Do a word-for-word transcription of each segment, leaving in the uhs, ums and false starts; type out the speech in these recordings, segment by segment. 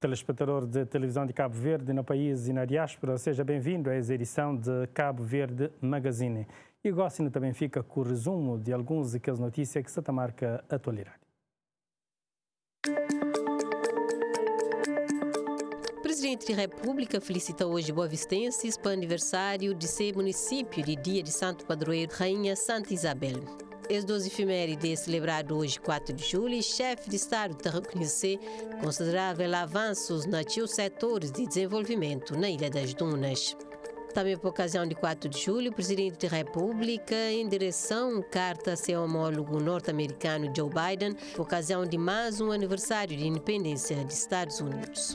Telespectador de televisão de Cabo Verde no país e na diáspora, seja bem-vindo a essa edição de Cabo Verde Magazine. E gosto também fica com o resumo de algumas daquelas notícias que se marca a atualidade. O Presidente da República felicita hoje boavistenses para o aniversário de seu município de dia de Santo Padroeiro Rainha Santa Isabel. As duas efemérides celebrado hoje, quatro de julho, e chefe de Estado de reconhecer considerável avanços nos setores de desenvolvimento na Ilha das Dunas. Também por ocasião de quatro de julho, o Presidente da República endereçou carta a seu homólogo norte-americano Joe Biden por ocasião de mais um aniversário de independência dos Estados Unidos.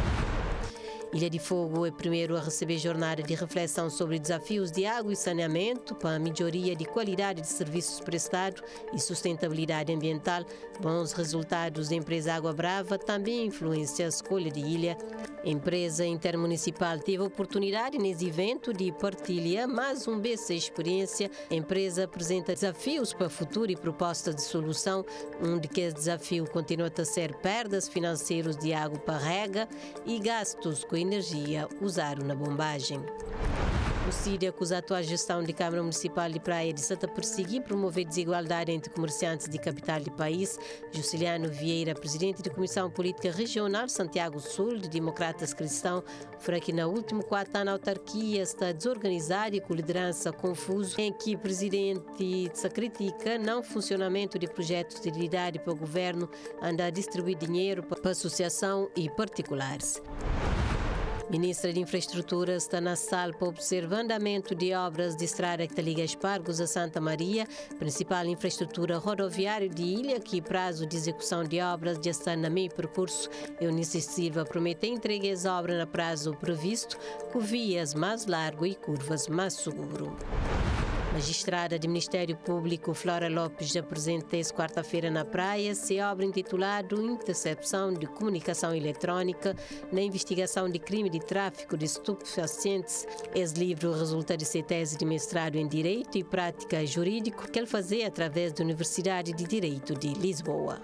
Ilha de Fogo é o primeiro a receber jornada de reflexão sobre desafios de água e saneamento para a melhoria de qualidade de serviços prestados e sustentabilidade ambiental. Bons resultados da empresa Água Brava também influenciam a escolha de ilha. A empresa intermunicipal teve a oportunidade nesse evento de partilhar mais um B C experiência. A empresa apresenta desafios para o futuro e propostas de solução. Um de que desafio continua a ser perdas financeiras de água para rega e gastos com energia usaram na bombagem. O C I D acusa a atual gestão de Câmara Municipal de Praia de Santa perseguir e promover desigualdade entre comerciantes de capital do país. Jusciliano Vieira, presidente da Comissão Política Regional Santiago Sul de Democratas Cristãos, foi que na última quatro anos a autarquia está desorganizada e com liderança confusa, em que o presidente se critica não funcionamento de projetos de utilidade para o governo, anda a distribuir dinheiro para a associação e particulares. Ministra de Infraestrutura está na sala para observar o andamento de obras de estrada que liga Espargos a Santa Maria, principal infraestrutura rodoviária de ilha, que prazo de execução de obras já está no meio percurso. Eunice Silva promete entregar as obras no prazo previsto, com vias mais largas e curvas mais seguras. Magistrada do Ministério Público Flora Lopes apresentou esta quarta-feira na Praia se obra intitulada Intercepção de Comunicação Eletrônica na investigação de crime de tráfico de estupefacientes. Esse livro resulta de sua tese de mestrado em Direito e Prática Jurídico que ele fazia através da Universidade de Direito de Lisboa.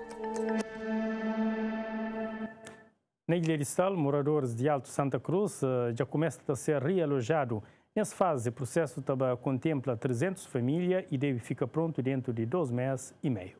Na Ilha de Sal, moradores de Alto Santa Cruz já começam a ser realojados. Nessa fase, o processo também contempla trezentas famílias e deve ficar pronto dentro de dois meses e meio.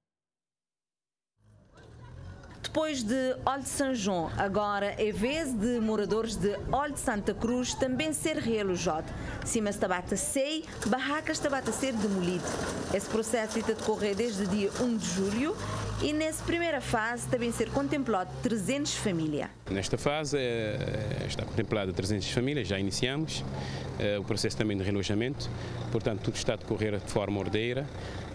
Depois de Olde São João, agora é vez de moradores de Olde Santa Cruz também ser realojados. Cimas tabata sei, barracas tabata ser demolido. Esse processo está a decorrer desde o dia um de julho e nessa primeira fase também ser contemplado trezentas famílias. Nesta fase está contemplado trezentas famílias, já iniciamos o processo também de realojamento, portanto tudo está a decorrer de forma ordeira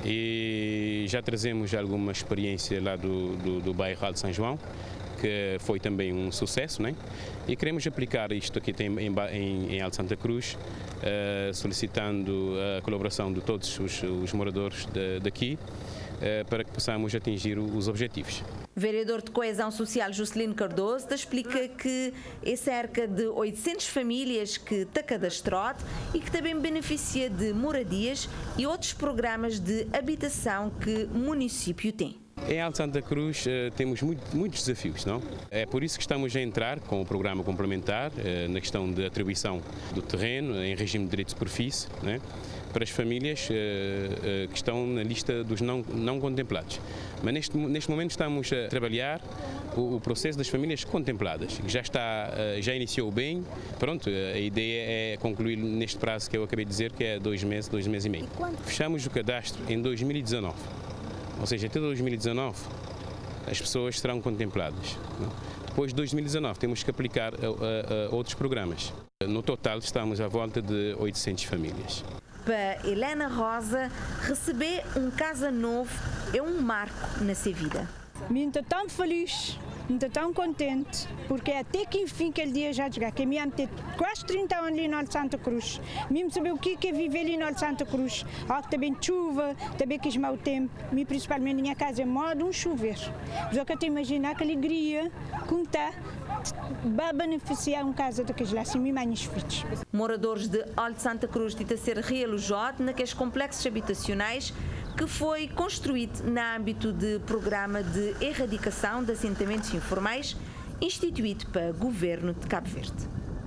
e já trazemos alguma experiência lá do, do, do bairro Alto São João, que foi também um sucesso, né? E queremos aplicar isto aqui em, em, em Alto Santa Cruz, uh, solicitando a colaboração de todos os, os moradores de, daqui, uh, para que possamos atingir os objetivos. O vereador de Coesão Social, Juscelino Cardoso, explica que é cerca de oitocentas famílias que está cadastrado e que também beneficia de moradias e outros programas de habitação que o município tem. Em Alto Santa Cruz uh, temos muito, muitos desafios, não? É por isso que estamos a entrar com o programa complementar uh, na questão de atribuição do terreno em regime de direito de superfície, né? Para as famílias uh, uh, que estão na lista dos não, não contemplados. Mas neste, neste momento estamos a trabalhar o, o processo das famílias contempladas, que já, está, uh, já iniciou bem. Pronto, a ideia é concluir neste prazo que eu acabei de dizer, que é dois meses, dois meses e meio. Fechamos o cadastro em dois mil e dezanove. Ou seja, até dois mil e dezanove as pessoas serão contempladas. Não? Depois de dois mil e dezanove temos que aplicar a, a, a outros programas. No total estamos à volta de oitocentas famílias. Para Helena Rosa, receber um casa novo é um marco na sua vida. Me estou tão feliz, me estou tão contente, porque até que enfim aquele dia já chegar, que me ter quase trinta anos ali no Alto Santa Cruz, me saber o que é viver ali no Alto Santa Cruz, há também chuva, também quis mau tempo, me principalmente na minha casa é modo um chover. Só que eu te imaginar que alegria, como está, vai beneficiar um casa daqueles lá, assim, me magnificos. Moradores de Alto Santa Cruz de ser realojados naqueles complexos habitacionais que foi construído no âmbito de programa de erradicação de assentamentos informais instituído para o governo de Cabo Verde.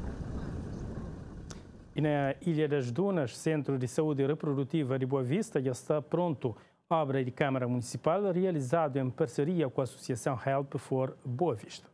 E na Ilha das Dunas, Centro de Saúde Reprodutiva de Boa Vista já está pronto. Obra de Câmara Municipal realizada em parceria com a Associação Help for Boa Vista.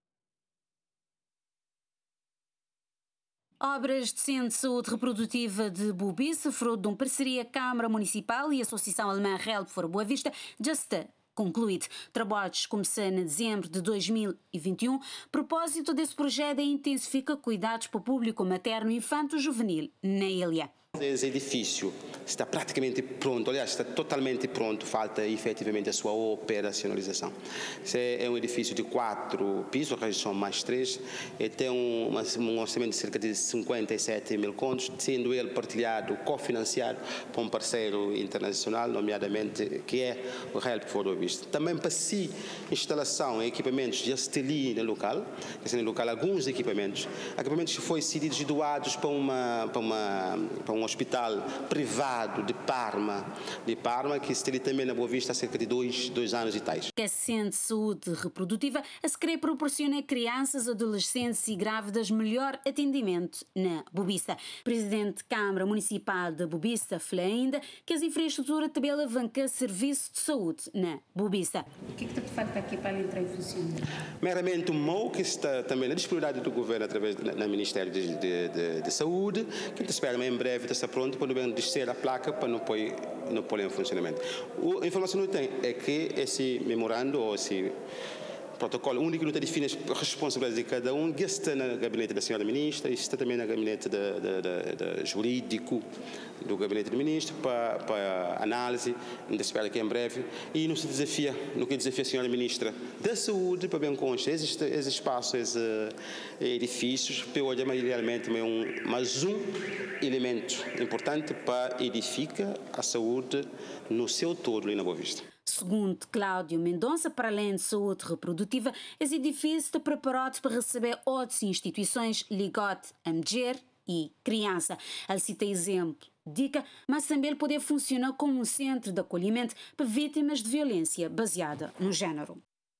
Obras de Centro de Saúde Reprodutiva de Boa Vista, fruto de uma parceria Câmara Municipal e Associação Alemã Help for Boa Vista, já está concluído. Trabalhos começaram em dezembro de dois mil e vinte e um. O propósito desse projeto é intensificar cuidados para o público materno e infanto-juvenil na ilha. Esse edifício está praticamente pronto, aliás, está totalmente pronto, falta efetivamente a sua operacionalização. Esse é um edifício de quatro pisos, a são mais três, e tem um, um orçamento de cerca de cinquenta e sete mil contos, sendo ele partilhado, cofinanciado por um parceiro internacional, nomeadamente, que é o Help for Boa Vista. Também para si, instalação e equipamentos já estão ali no local, no local alguns equipamentos, equipamentos que foram cedidos e doados para uma, para uma, para um um hospital privado de Parma, de Parma, que está ali também na Boa Vista há cerca de dois, dois anos e tais. Que a Centro de Saúde Reprodutiva a se querer proporciona a crianças, adolescentes e grávidas melhor atendimento na Boa Vista. O Presidente da Câmara Municipal de Boa Vista falou ainda que as infraestruturas também alavancam serviço de saúde na Boa Vista. O que é que está falta aqui para entrar em funcionamento? Meramente o M O U, que está também na disponibilidade do Governo através do Ministério de, de, de, de Saúde, que espera em breve está pronto para não descer a placa para não pôr, não pôr em funcionamento. A informação que eu tenho é que esse memorando ou esse protocolo único não define as responsabilidades de cada um, que está no gabinete da senhora ministra e está também no gabinete de, de, de, de jurídico do gabinete do ministro para, para análise, ainda espero que em breve, e nos desafia, no que desafia a senhora ministra da saúde, para bem consta, esses, esses espaços, esses uh, edifícios, para olhar realmente um, mais um elemento importante para edificar a saúde no seu todo ali na Boa Vista. Segundo Cláudio Mendonça, para além de saúde reprodutiva, esse edifício está preparado para receber outras instituições ligadas a mulher e criança. Ele cita exemplo, dica, mas também poder funcionar como um centro de acolhimento para vítimas de violência baseada no género.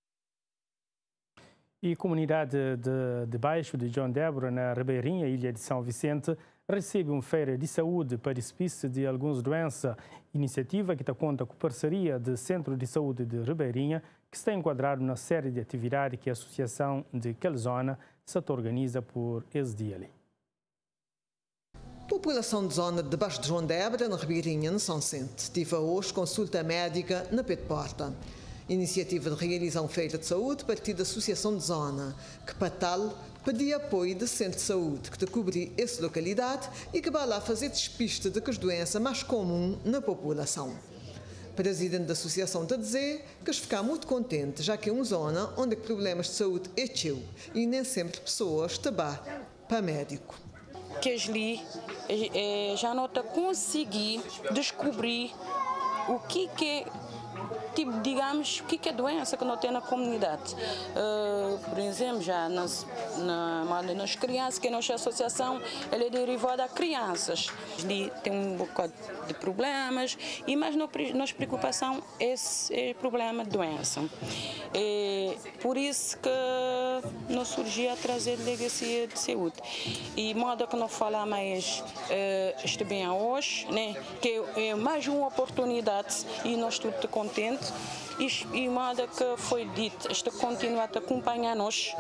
E a comunidade de, de Baixo de João Débora, na Ribeirinha, ilha de São Vicente, recebe uma feira de saúde para despiste de algumas doenças. Iniciativa que está conta com parceria do Centro de Saúde de Ribeirinha, que está enquadrado na série de atividades que a Associação de Calzona se organiza por esse dia ali. População de zona de Baixo de João Débora, na Ribeirinha, no São Vicente, tive hoje consulta médica na Pé de Porta. Iniciativa de realizar uma feira de saúde a partir da Associação de Zona, que para tal pedia apoio do Centro de Saúde, que te cobrir essa localidade e que vai lá fazer despiste de que as doenças mais comuns na população. O presidente da associação está a dizer que fica muito contente, já que é uma zona onde problemas de saúde é teu e nem sempre pessoas te vão para médico. Que ali já não está conseguir descobrir o que é tipo, digamos, o que é a doença que não tem na comunidade. Uh, por exemplo, já nas, na, nas crianças, que a nossa associação ela é derivada a crianças. Ali tem um bocado de problemas, e mais nossa preocupação é esse problema de doença. É por isso que não surgiu a trazer delegacia de saúde. E modo que não falar mais uh, está bem hoje, né? Que é mais uma oportunidade e nós estamos contentes. E, e modo que foi dito, está continua a acompanhar-nos.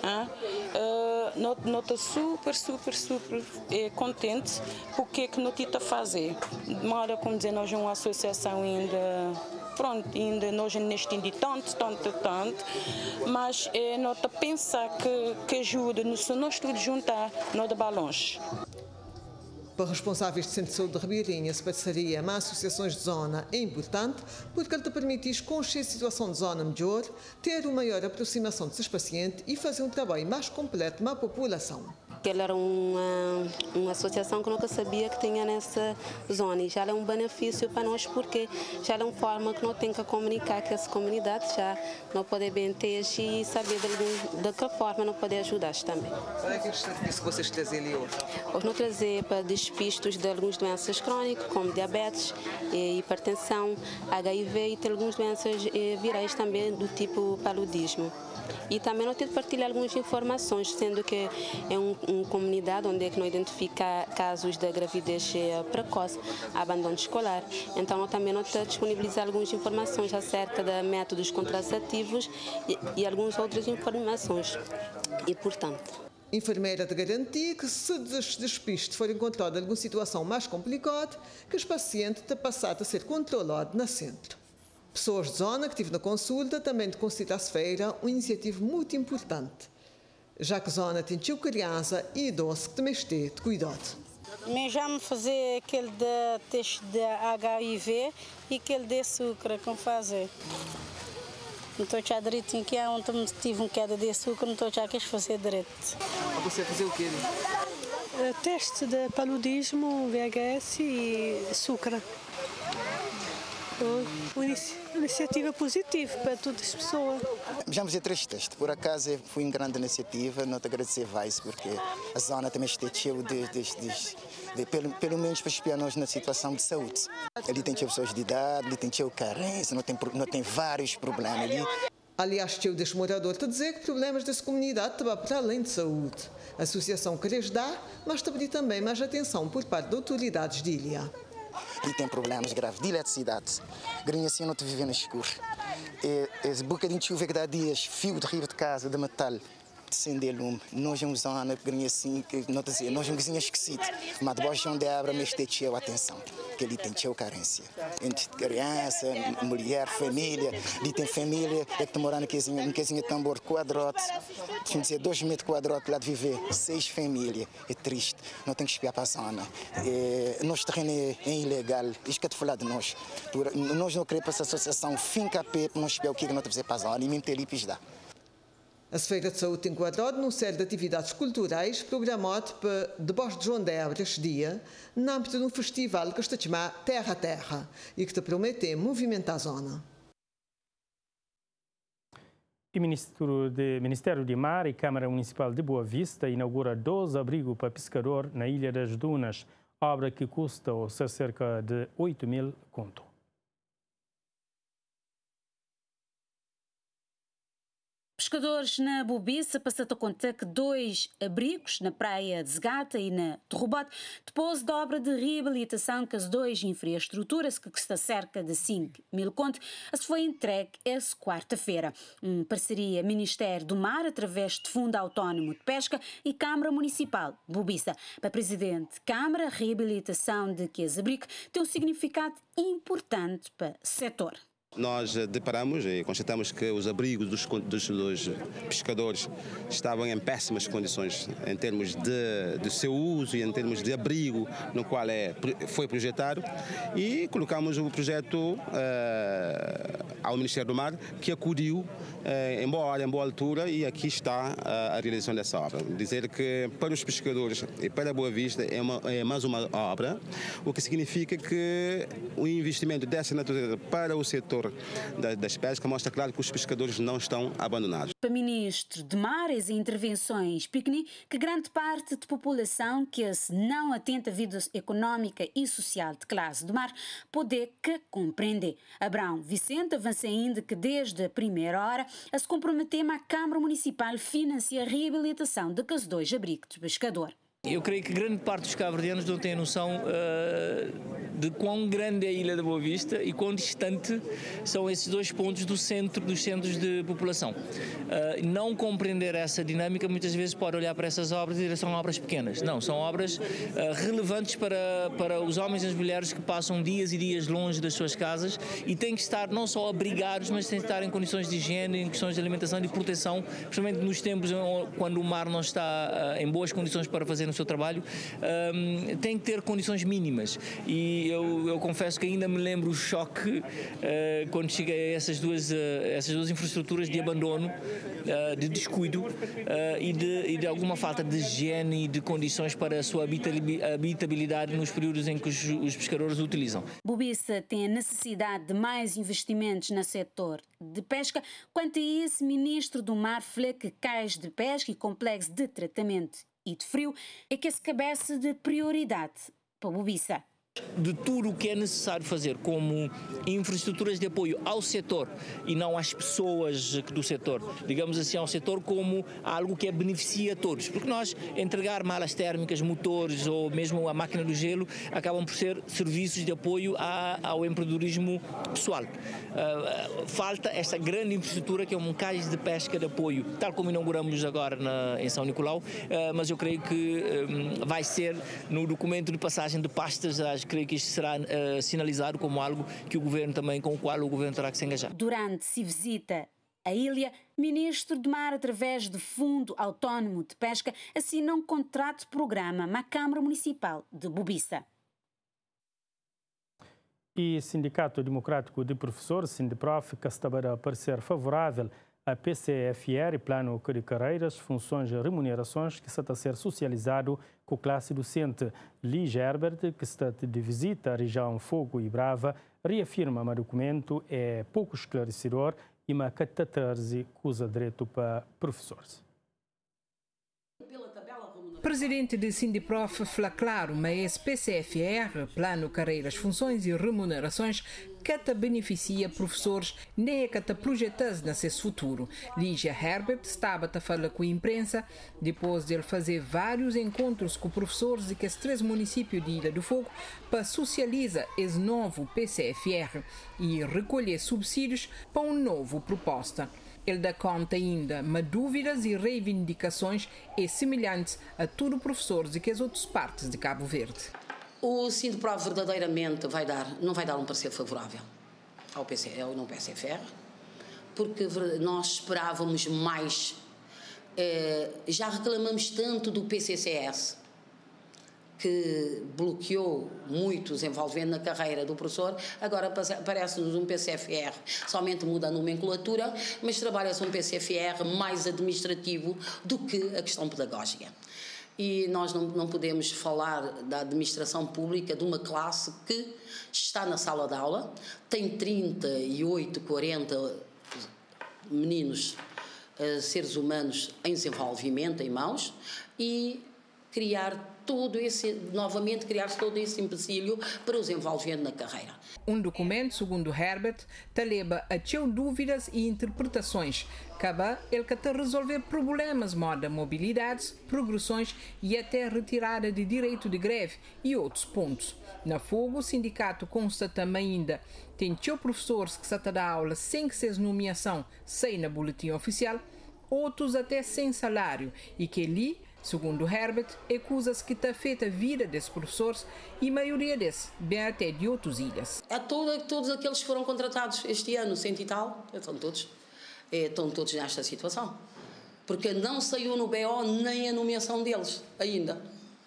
Uh, não está super, super, super é, contente porque que não está a fazer. De modo como dizer, nós é uma associação ainda, pronto, ainda nós não estendemos tanto, tanto, tanto, mas é, não está a pensar que, que ajuda, se nós todos juntar, não dá balões. Para responsáveis do Centro de Saúde de Ribeirinha, essa parceria com associações de zona é importante porque ele te permite, consciência a situação de zona melhor, ter uma maior aproximação desses pacientes e fazer um trabalho mais completo com a população. que ela era uma, uma associação que nunca sabia que tinha nessa zona, e já é um benefício para nós, porque já é uma forma que nós temos que comunicar com essa comunidade, já não pode bem ter e saber de, algum, de que forma não pode ajudar também. Qual é que é o serviço que vocês trazem ali hoje? Hoje não trazer para despistos de algumas doenças crónicas, como diabetes, hipertensão, H I V, e tem algumas doenças virais também do tipo paludismo. E também nós temos de partilhar algumas informações, sendo que é um, uma comunidade onde é que não identifica casos de gravidez precoce, abandono escolar. Então nós também nós temos de disponibilizar algumas informações acerca de métodos contraceptivos e, e algumas outras informações. E, portanto... Enfermeira de garantia que, se os despistes for encontrado alguma situação mais complicada, que os pacientes te passar a ser controlado na centro. Pessoas de zona que estive na consulta também de considerar-se feira uma iniciativa muito importante, já que a zona tem tio criança e idoso que também estão de cuidado. Mas já me fazer aquele de teste de H I V e aquele de açúcar, como fazer. Não estou já direitinho que ontem tive um queda de açúcar, não estou já quis fazer direito. Você fazer o quê? Teste de paludismo, V H S e açúcar. Uma iniciativa positiva para todas as pessoas. Já fazer três testes. Por acaso foi uma grande iniciativa, não te agradecer mais, porque a zona também está cheia de, de, de, de pelo, pelo menos para espiar nós na situação de saúde. Ali tem pessoas de idade, ali tem carência, não tem, não tem vários problemas ali. Aliás, tio deste morador te dizer que problemas dessa comunidade te vão para além de saúde. A associação quer dar, mas te pedir também mais atenção por parte de autoridades de ilha. E tem problemas graves de eletricidade. Grinha assim não te vive no escuro. É, é bocadinho de chuva que dá dias, fio de riba de casa, de metal, de acender lume. Nós é uma zona, grinha assim, que não te dizer, nós é um vizinho esquecido. Mas debaixo onde abre, mas tem cheio atenção. Que ali tem cheio carência. Entre criança, mulher, família. Ali tem família, é que está morando em casinha de tambor quadrado. Deixa eu dizer, dois metros quadrados lá de viver, seis famílias. É triste, não tem que espiar para a zona. É, nosso terreno é, é ilegal, isto que é de falar de nós. Nós não queremos para essa associação, finca a pé, não espiar o que é que nós temos para a zona, e mesmo ter lipis dá. A Feira de Saúde tem enquadrado num série de atividades culturais programado para debaixo de João de Évora este dia, no âmbito de um festival que está chamado Terra a Terra e que te promete movimentar a zona. O Ministro de, Ministério de Mar e Câmara Municipal de Boa Vista inaugura dois abrigos para pescador na Ilha das Dunas, obra que custa cerca de oito mil conto. Pescadores na Bobiça passam a contar que dois abrigos na praia de Zegata e na Terrobote, depois da obra de reabilitação que as duas infraestruturas, que custa cerca de cinco mil conto, se foi entregue essa quarta-feira. Uma parceria Ministério do Mar, através de Fundo Autónomo de Pesca e Câmara Municipal de Bobiça. Para o Presidente da Câmara, a reabilitação de que abrigos tem um significado importante para o setor. Nós deparamos e constatamos que os abrigos dos, dos, dos pescadores estavam em péssimas condições em termos de, de seu uso e em termos de abrigo no qual é, foi projetado, e colocamos o projeto uh, ao Ministério do Mar, que acudiu uh, em boa hora, em boa altura, e aqui está uh, a realização dessa obra. Dizer que para os pescadores e para a Boa Vista é, uma, é mais uma obra, o que significa que o investimento dessa natureza para o setor das pescas mostra claro que os pescadores não estão abandonados. Para o Ministro de Mares e Intervenções Piqueni, que grande parte da população que não atenta à vida económica e social de classe do mar poder que compreender. Abrão Vicente avança ainda que desde a primeira hora a se comprometer a Câmara Municipal financiar a reabilitação de cas dois abrigos de pescador. Eu creio que grande parte dos cabo-verdianos não tem a noção uh, de quão grande é a Ilha da Boa Vista e quão distante são esses dois pontos do centro, dos centros de população. Uh, não compreender essa dinâmica muitas vezes pode olhar para essas obras e dizer que são obras pequenas. Não, são obras uh, relevantes para, para os homens e as mulheres que passam dias e dias longe das suas casas e têm que estar não só abrigados, mas têm que estar em condições de higiene, em questões de alimentação e de proteção, principalmente nos tempos quando o mar não está uh, em boas condições para fazer no seu trabalho, um, tem que ter condições mínimas. E eu, eu confesso que ainda me lembro o choque uh, quando cheguei a essas duas, uh, essas duas infraestruturas de abandono, uh, de descuido uh, e, de, e de alguma falta de higiene e de condições para a sua habitabilidade nos períodos em que os, os pescadores utilizam. Bobiça tem a necessidade de mais investimentos no setor de pesca. Quanto a isso, ministro do Mar falou que cais de pesca e complexo de tratamento e de frio é que se cabeça de prioridade para a Bobiça. De tudo o que é necessário fazer como infraestruturas de apoio ao setor e não às pessoas do setor, digamos assim, ao setor como algo que beneficia a todos, porque nós entregar malas térmicas, motores ou mesmo a máquina do gelo acabam por ser serviços de apoio a, ao empreendedorismo pessoal. Uh, falta esta grande infraestrutura que é um cais de pesca de apoio, tal como inauguramos agora na, em São Nicolau, uh, mas eu creio que um, vai ser no documento de passagem de pastas às creio que isto será uh, sinalizado como algo que o Governo também, com o qual o Governo terá que se engajar. Durante se visita a ilha, Ministro do Mar, através do Fundo Autónomo de Pesca, assina um contrato de programa na Câmara Municipal de Bobiça. E o Sindicato Democrático de Professores, Sindiprof, que está a parecer favorável a P C F R, Plano de Carreiras, Funções e Remunerações, que está a ser socializado com a classe docente. Lige Herbert, que está de visita à região Fogo e Brava, reafirma que o documento é pouco esclarecedor e uma catarse acusa direito para professores. Presidente de Sindiprof fala claro, mas P C F R, Plano Carreiras, Funções e Remunerações, que te beneficia professores, nem que te projetas nesse futuro. Lígia Herbert estava a falar com a imprensa depois de ele fazer vários encontros com professores de que os três municípios de Ilha do Fogo para socializar esse novo P C F R e recolher subsídios para uma nova proposta. Ele dá conta ainda, mas dúvidas e reivindicações é semelhantes a todos os professores de que as outras partes de Cabo Verde. O Sindiprof verdadeiramente vai dar, não vai dar um parecer favorável ao P C, ao não P C F R, porque nós esperávamos mais. Eh, já reclamamos tanto do P C C S, que bloqueou muito o desenvolvimento na carreira do professor. Agora parece-nos um P C F R, somente muda a nomenclatura, mas trabalha-se um P C F R mais administrativo do que a questão pedagógica. E nós não, não podemos falar da administração pública de uma classe que está na sala de aula, tem trinta e oito, quarenta meninos, seres humanos em desenvolvimento, em mãos, e criar todo esse, novamente criar-se todo esse empecilho para o desenvolvimento na carreira. Um documento, segundo Herbert, te leva a ter dúvidas e interpretações. Cabe ele que te resolver problemas, moda mobilidades, progressões e até retirada de direito de greve e outros pontos. Na Fogo, o sindicato consta também ainda tem teu professores que se te dá aula sem que seja nomeação saia na boletim oficial, outros até sem salário e que ali, segundo Herbert, acusa-se que está feita a vida desses professores e a maioria desses vem até de outras ilhas. É todo, todos aqueles que foram contratados este ano, cento e tal, estão todos, estão todos nesta situação. Porque não saiu no B O nem a nomeação deles ainda.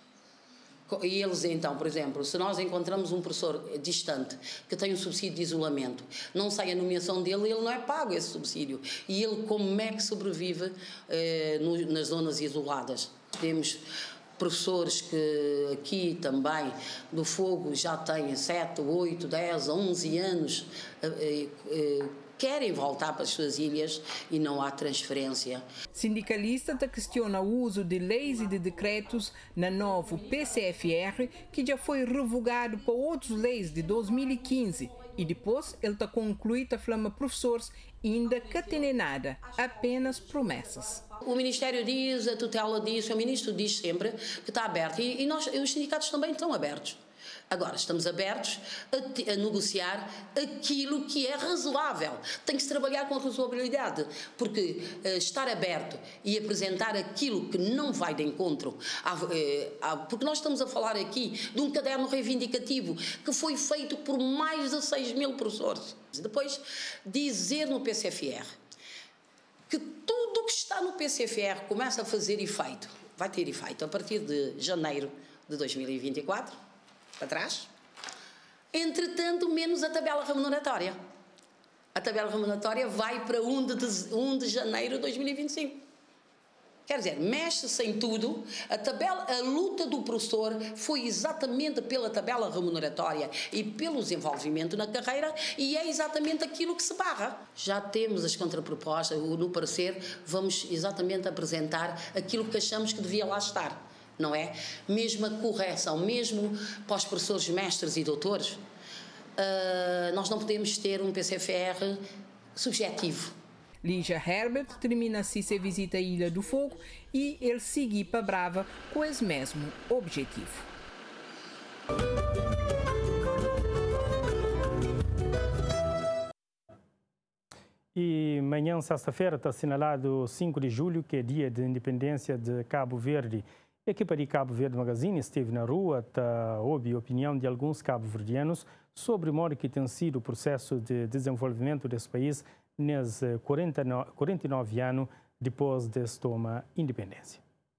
E eles então, por exemplo, se nós encontramos um professor distante que tem um subsídio de isolamento, não sai a nomeação dele, ele não é pago esse subsídio. E ele como é que sobrevive eh, no, nas zonas isoladas? Temos professores que aqui também do Fogo já têm sete, oito, dez, onze anos, eh, eh, querem voltar para as suas ilhas e não há transferência. Sindicalista te questiona o uso de leis e de decretos na novo P C F R, que já foi revogado para outras leis de dois mil e quinze. E depois ele está concluído a flama professores ainda que tem nada, apenas promessas. O Ministério diz, a tutela diz, o Ministro diz sempre que está aberto e, e nós, os sindicatos também estão abertos. Agora, estamos abertos a, a negociar aquilo que é razoável. Tem que se trabalhar com razoabilidade, porque uh, estar aberto e apresentar aquilo que não vai de encontro, à, à, porque nós estamos a falar aqui de um caderno reivindicativo que foi feito por mais de seis mil professores. Depois, dizer no P C F R que tudo o que está no P C F R começa a fazer efeito vai ter efeito a partir de janeiro de dois mil e vinte e quatro, para trás. Entretanto, menos a tabela remuneratória. A tabela remuneratória vai para um de janeiro de dois mil e vinte e cinco. Quer dizer, mexe-se em tudo. A, tabela, a luta do professor foi exatamente pela tabela remuneratória e pelo desenvolvimento na carreira, e é exatamente aquilo que se barra. Já temos as contrapropostas, no parecer vamos exatamente apresentar aquilo que achamos que devia lá estar, não é? Mesmo a correção, mesmo para os professores mestres e doutores, uh, nós não podemos ter um P C F R subjetivo. Lígia Herbert termina-se sua visita à Ilha do Fogo e ele segue para Brava com esse mesmo objetivo. E amanhã, sexta-feira, está assinalado cinco de julho, que é dia de independência de Cabo Verde. A equipa de Cabo Verde Magazine esteve na rua, está ouve a opinião de alguns cabo-verdianos sobre o modo que tem sido o processo de desenvolvimento desse país nesses quarenta e nove anos depois de toma independência.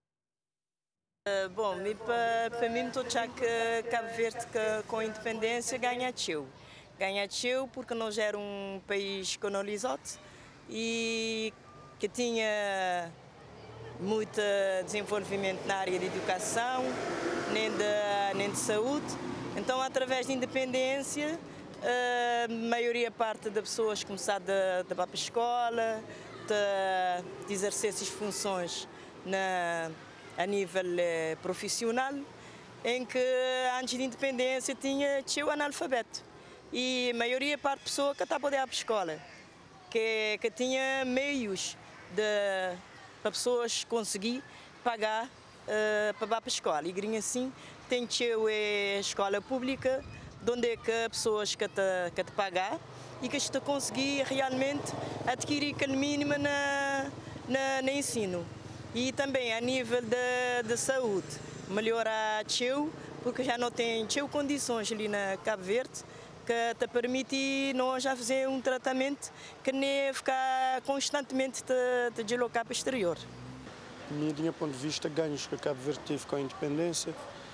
Uh, bom, para mim, estou já que Cabo Verde que, com a independência ganha teu. Ganha teu porque nós era um país colonizado e que tinha muito desenvolvimento na área de educação, nem de, nem de saúde. Então, através da independência, a maioria parte das pessoas começaram a ir para a escola, de, de exercer essas funções na, a nível eh, profissional, em que antes da independência tinha o analfabeto. E a maioria parte da pessoa que está a poder ir para a escola, que, que tinha meios de, para pessoas conseguir pagar uh, para ir para a escola. E assim tem a escola pública, onde é que as pessoas que te, que te pagar e que te conseguir realmente adquirir aquele mínimo na, na, na ensino. E também a nível de, de saúde, melhorar teu, porque já não tem teu condições ali na Cabo Verde que te permite nós já fazer um tratamento que nem ficar constantemente te, te deslocar para o exterior. Do meu ponto de vista, ganhos que a Cabo Verde teve com a independência,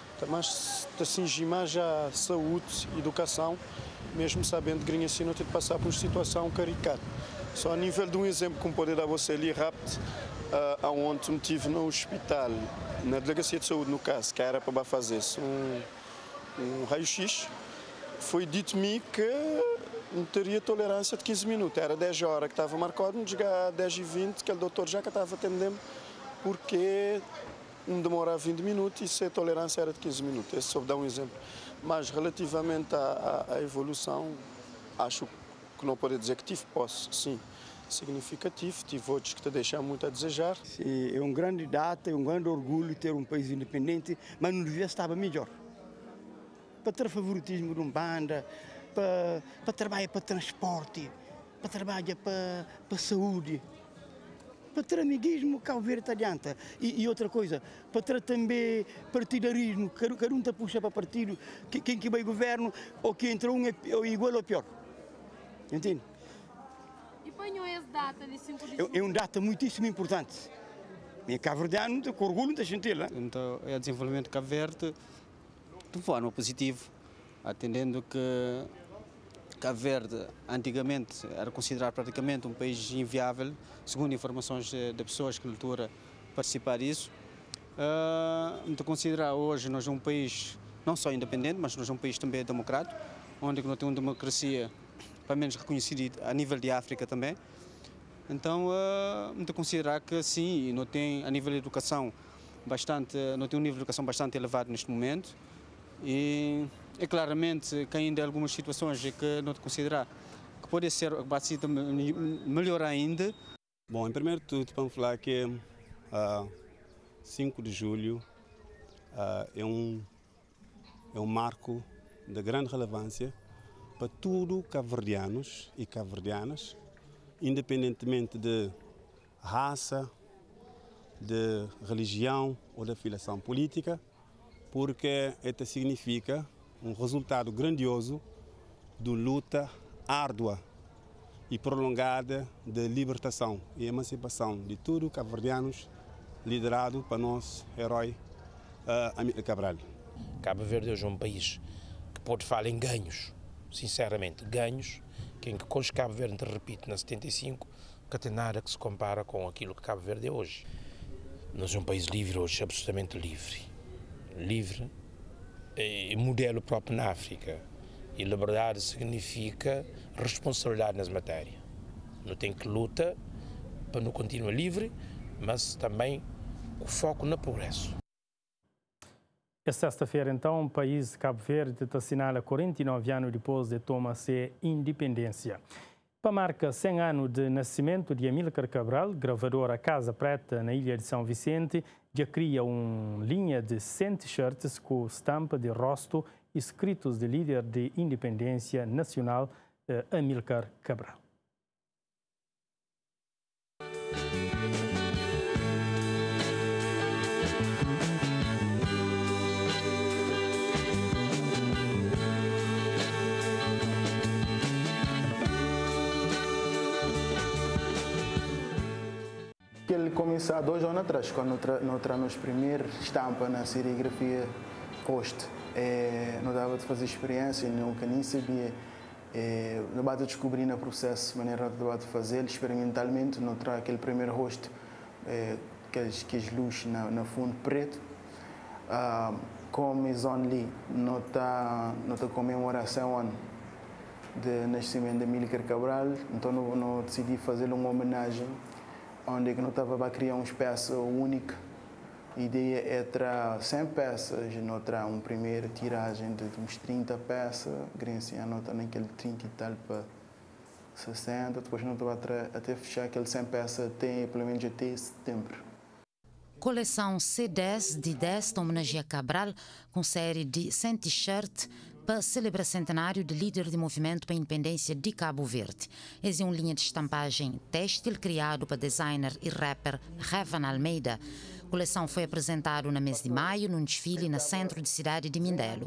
mas assim mais a saúde, educação, mesmo sabendo que assim não tem de passar por uma situação caricata. Só a nível de um exemplo, como pode dar você ali rápido, uh, onde me tive no hospital, na delegacia de saúde no caso, que era para fazer um, um raio-x, foi dito-me que não teria tolerância de quinze minutos. Era dez horas que estava marcado, me chegar a dez e vinte, que o doutor já que estava atendendo, porque me demorava vinte minutos e se a tolerância era de quinze minutos. Esse só dá um exemplo. Mas relativamente à, à, à evolução, acho que não pode dizer que tive posse, sim, significativo. Tive outros que te deixam muito a desejar. Sim, é um grande data, é um grande orgulho ter um país independente, mas não devia estar melhor. Para ter favoritismo de um banda, para, para trabalhar para transporte, para trabalhar para, para saúde, para ter amiguismo, Cabo Verde adianta. E, e outra coisa, para ter também partidarismo, cada um está puxa para partido, quem que vai governo, ou que entra um é igual ou pior. Entende? E ponham essa data de cinco de julho? É, é uma data muitíssimo importante. E Cabo Verdeano, com orgulho da gente lá. Então, é o desenvolvimento de Cabo Verde de forma positiva, atendendo que Cabo Verde antigamente era considerado praticamente um país inviável, segundo informações de, de pessoas que na altura participaram disso. Uh, então, considerar hoje nós um país não só independente, mas nós um país também democrático, onde nós temos uma democracia, pelo menos reconhecida a nível de África também. Então, uh, então considerar que sim, não tem a nível de educação bastante, não tem um nível de educação bastante elevado neste momento. E é claramente que ainda há algumas situações que não te considerar que pode ser melhor ainda. Bom, em primeiro de tudo, vamos falar que uh, cinco de julho uh, é, um, é um marco de grande relevância para todos cabo-verdianos e cabo-verdianas, independentemente de raça, de religião ou de filiação política, porque isso significa um resultado grandioso de luta árdua e prolongada de libertação e emancipação de todos os cabo-verdianos liderado para nosso herói uh, Amílcar Cabral. Cabo Verde hoje é um país que pode falar em ganhos, sinceramente, ganhos, que em que com os Cabo Verde, repito, na setenta e cinco, que tem nada que se compara com aquilo que Cabo Verde é hoje. Nós somos um país livre hoje, absolutamente livre. Livre, e modelo próprio na África. E liberdade significa responsabilidade nas matérias. Não tem que lutar para não continuar livre, mas também o foco no progresso. Esta sexta-feira, então, o país de Cabo Verde assinala quarenta e nove anos depois de tomar sua independência. Para marcar cem anos de nascimento de Amílcar Cabral, gravadora Casa Preta, na ilha de São Vicente, já cria uma linha de cem t-shirts com estampa de rosto escritos de líder de independência nacional, Amílcar Cabral. Ele começou há dois anos atrás, quando nós nos primeira estampa na serigrafia rosto. É, não dava de fazer experiência, nunca nem sabia. É, não basta descobrir no processo, maneira de fazer experimentalmente, não traz aquele primeiro rosto, é, aqueles, aqueles luzes na, na fundo preto. Ah, como é only não está não tá comemoração de nascimento de Amílcar Cabral, então não, não decidi fazer uma homenagem onde não estava a criar uma peça única. A ideia é trazer cem peças, não trazer uma primeira tiragem de uns trinta peças, Grécia anota naquele trinta e tal para sessenta, depois não estava até fechar aquele cem peças até, pelo menos até setembro. Coleção C dez de dez homenageia Cabral com série de cem t-shirts para celebrar o centenário de líder de movimento para a independência de Cabo Verde. Essa é uma linha de estampagem têxtil criado para designer e rapper Revan Almeida. A coleção foi apresentada no mês de maio num desfile no centro de cidade de Mindelo.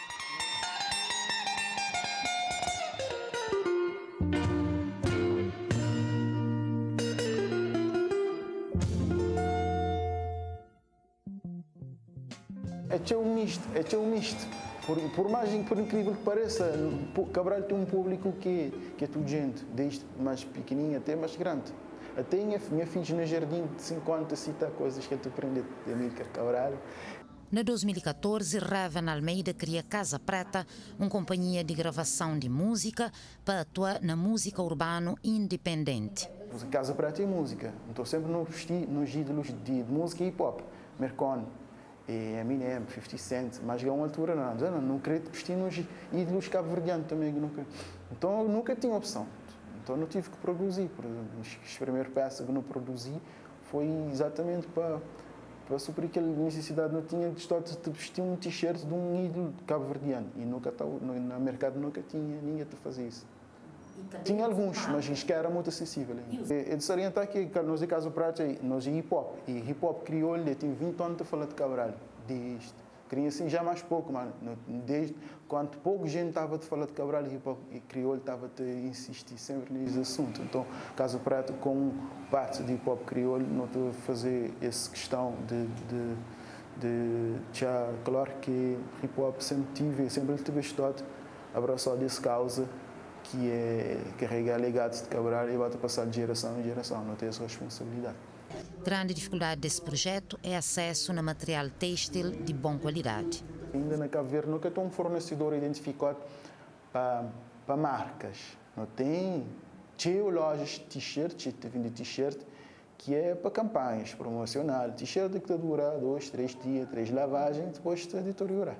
É um misto, é um misto. Por, por mais por incrível que pareça, Cabral tem um público que, que é tudo gente, desde mais pequenininho até mais grande. Até minha, minha filha no jardim de cinquenta cita coisas que eu te aprendi de Amílcar Cabral. Em dois mil e catorze, Revan Almeida cria Casa Preta, uma companhia de gravação de música para atuar na música urbana independente. Casa Preta é música, estou sempre nos, nos ídolos de, de música e hip hop, Mercon. E Eminem, cinquenta Cent, mas a uma altura não, não, não queria vestir nos ídolos cabo-verdianos também. Nunca. Então eu nunca tinha opção. Então não tive que produzir. Por exemplo, as primeiras peças que não produzi foi exatamente para, para suprir aquela necessidade. Não tinha de vestir um t-shirt de um ídolo cabo-verdiano. E nunca, no mercado nunca tinha ninguém a fazer isso. Tinha alguns, mas isso que era muito acessível. É de salientar que nós, em Casa Prata, nós é hip hop. E hip hop crioulo tem vinte anos de falar de Cabral. Desde, queria assim já mais pouco, mano. Desde quando pouco gente estava a falar de Cabral, hip hop e crioulo estava a insistir sempre nesse assunto. Então, Casa Prata, com parte de hip hop crioulo, não estou a fazer essa questão de, de, de já, claro que hip hop sempre tive, sempre tive estado abraçado dessa causa, que é carregar legados de Cabral e vai passar de geração em geração, não tem essa responsabilidade. Grande dificuldade desse projeto é acesso a material têxtil de boa qualidade. Ainda na Cabo Verde nunca tem um fornecedor identificado para, para marcas. Não tem cheio lojas de t-shirt, de t-shirt, que é para campanhas promocionais. T-shirt que dura dois, três dias, três lavagens, depois está deteriorar.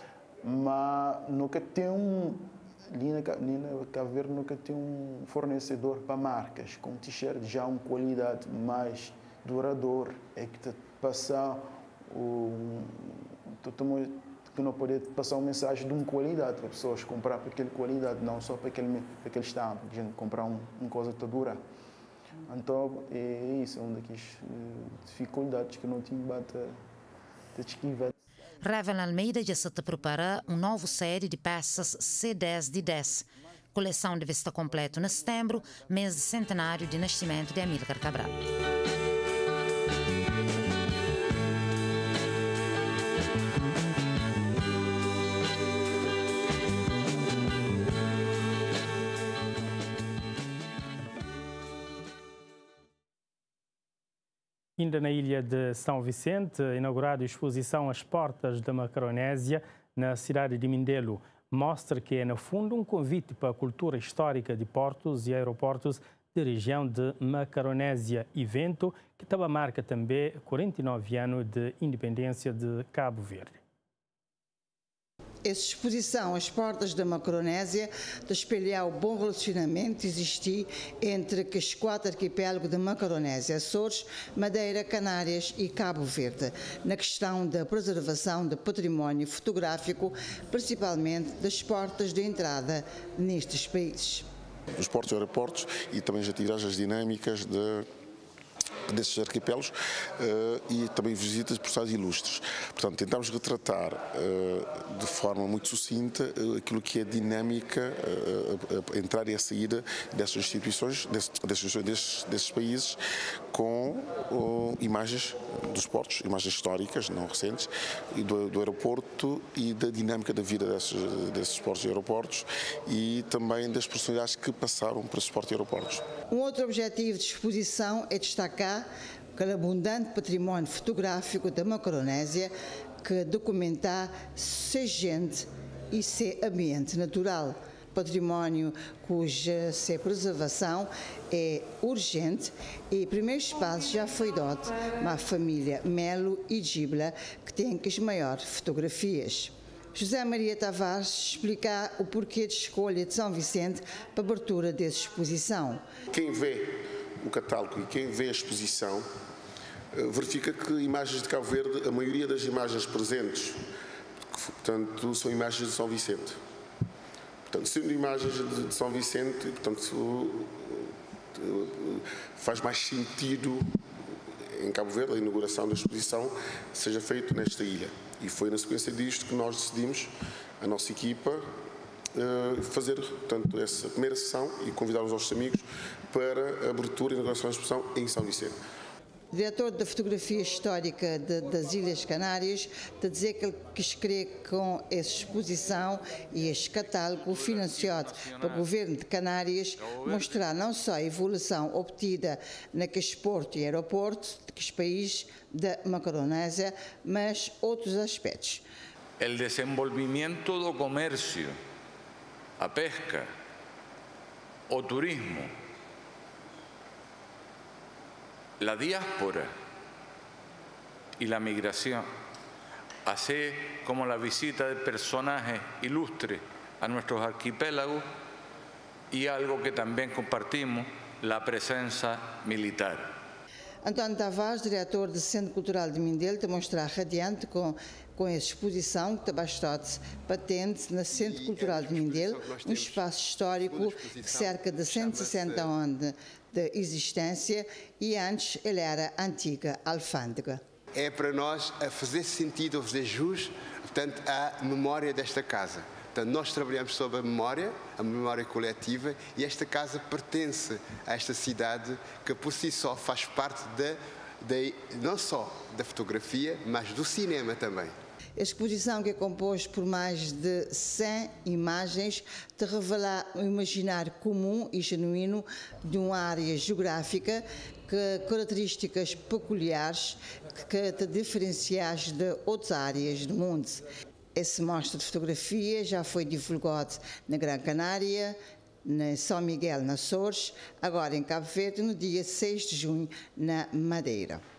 Mas nunca tem um Ali na Cabo Verde nunca tem um fornecedor para marcas com t-shirt já uma qualidade mais duradoura. É que te passar o que não pode passar uma mensagem de uma qualidade para as pessoas comprar para aquela qualidade, não só para aquele para aquele estampo, a gente comprar um, uma coisa que dura. Então é isso, é uma das dificuldades que não tinha bata de esquivar. Revan Almeida já se prepara uma nova série de peças C dez de dez. A coleção deve estar completa em setembro, mês de centenário de nascimento de Amílcar Cabral. Ainda na ilha de São Vicente, inaugurada a exposição As Portas da Macaronésia, na cidade de Mindelo, mostra que é, no fundo, um convite para a cultura histórica de portos e aeroportos da região de Macaronésia, evento que também marca também quarenta e nove anos de independência de Cabo Verde. Essa exposição, As Portas da Macaronésia, de espelhar o bom relacionamento existir entre os quatro arquipélagos da Macaronésia, Açores, Madeira, Canárias e Cabo Verde, na questão da preservação do património fotográfico, principalmente das portas de entrada nestes países. Os portos e aeroportos e também já tirar as dinâmicas de desses arquipélagos uh, e também visitas por cidades ilustres. Portanto, tentamos retratar uh, de forma muito sucinta uh, aquilo que é a dinâmica, uh, a entrada e a saída dessas instituições, desses, desses, desses países, com uh, imagens dos portos, imagens históricas, não recentes, e do, do aeroporto e da dinâmica da vida desses, desses portos e aeroportos e também das personalidades que passaram por esses portos e aeroportos. Um outro objetivo de exposição é destacar aquele abundante património fotográfico da Macaronésia que documenta se gente e se ambiente natural. Património cuja se preservação é urgente e o primeiro espaço já foi dado à família Melo e Gibla, que tem as maiores fotografias. José Maria Tavares explica o porquê de escolha de São Vicente para a abertura dessa exposição. Quem vê o catálogo e quem vê a exposição verifica que imagens de Cabo Verde, a maioria das imagens presentes, portanto, são imagens de São Vicente. Portanto, sendo imagens de São Vicente, portanto, faz mais sentido em Cabo Verde a inauguração da exposição seja feita nesta ilha. E foi na sequência disto que nós decidimos, a nossa equipa, fazer, portanto, essa primeira sessão e convidar os nossos amigos para a abertura e inauguração da exposição em São Vicente. O diretor da fotografia histórica de, das Ilhas Canárias está a dizer que ele quis crer com essa exposição e este catálogo financiado pelo governo de Canárias mostrar não só a evolução obtida naqueles portos e aeroportos dos países da Macaronésia, mas outros aspectos. O desenvolvimento do comércio, a pesca, o turismo, la diáspora y la migración, así como la visita de personajes ilustres a nuestros arquipélagos y algo que también compartimos, la presencia militar. António Tavares, diretor do Centro Cultural de Mindelo, te mostrar radiante com, com essa exposição que está patente no Centro Cultural de Mindelo, um espaço histórico de cerca de cento e sessenta anos de existência e antes ele era a antiga alfândega. É para nós a fazer sentido, a fazer jus, portanto, à memória desta casa. Portanto, nós trabalhamos sobre a memória, a memória coletiva, e esta casa pertence a esta cidade que por si só faz parte de, de, não só da fotografia, mas do cinema também. A exposição, que é composta por mais de cem imagens, te revela um imaginário comum e genuíno de uma área geográfica que características peculiares que te diferencias de outras áreas do mundo. Esse mostra de fotografia já foi divulgado na Gran Canária, na São Miguel, na Açores, agora em Cabo Verde, no dia seis de junho, na Madeira.